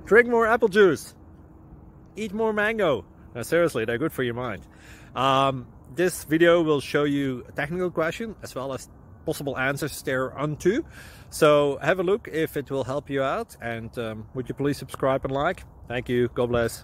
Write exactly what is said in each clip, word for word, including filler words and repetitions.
Drink more apple juice. Eat more mango. No, seriously, they're good for your mind. Um, this video will show you a technical question as well as possible answers thereunto. So have a look if it will help you out, and um, would you please subscribe and like? Thank you. God bless.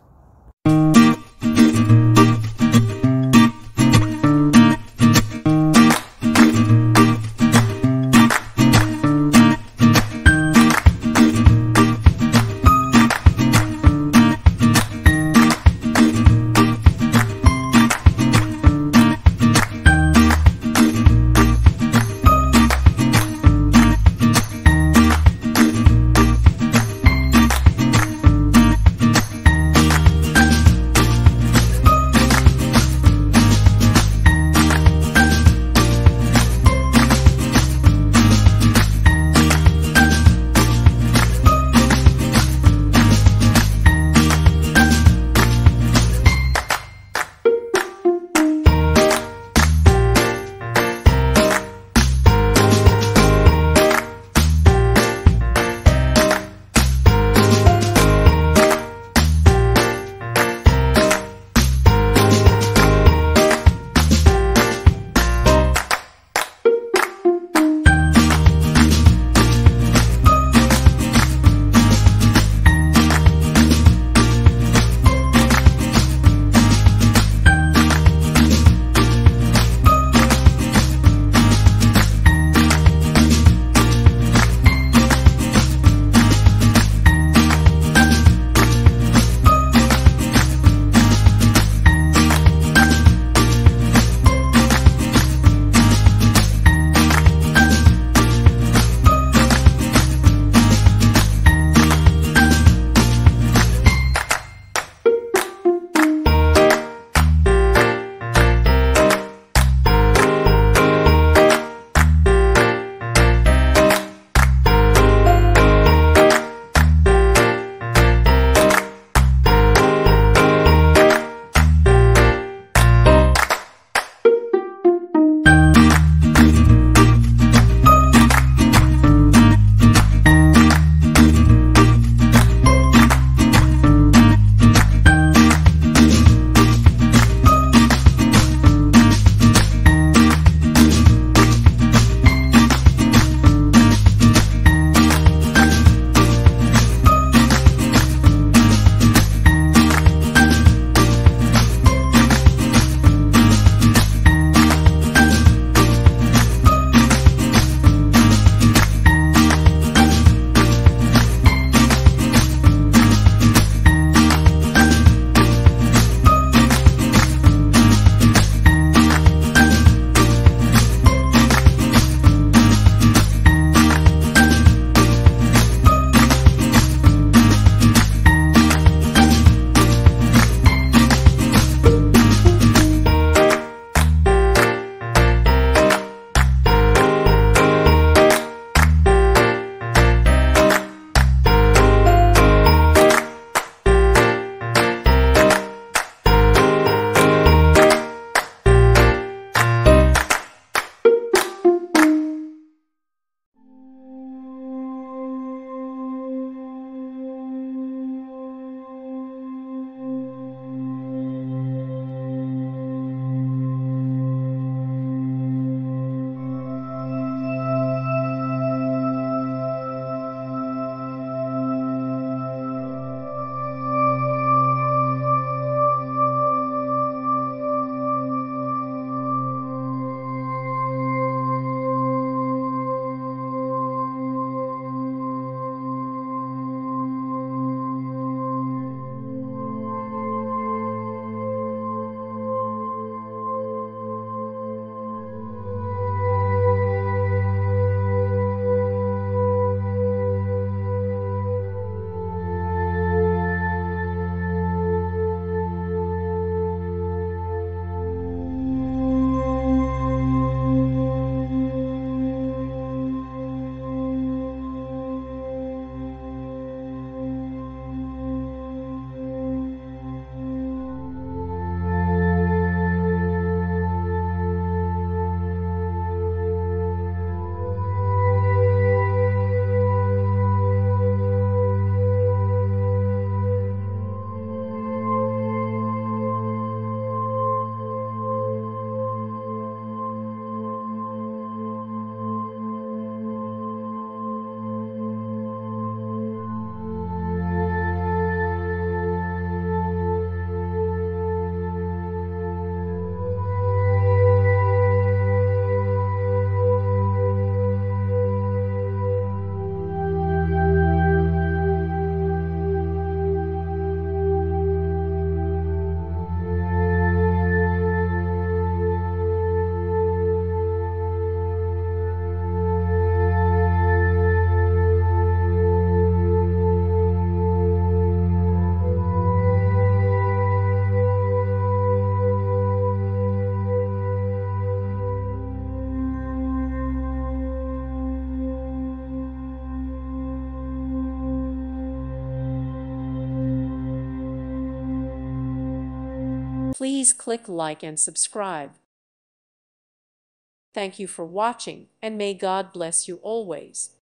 Please click like and subscribe. Thank you for watching, and may God bless you always.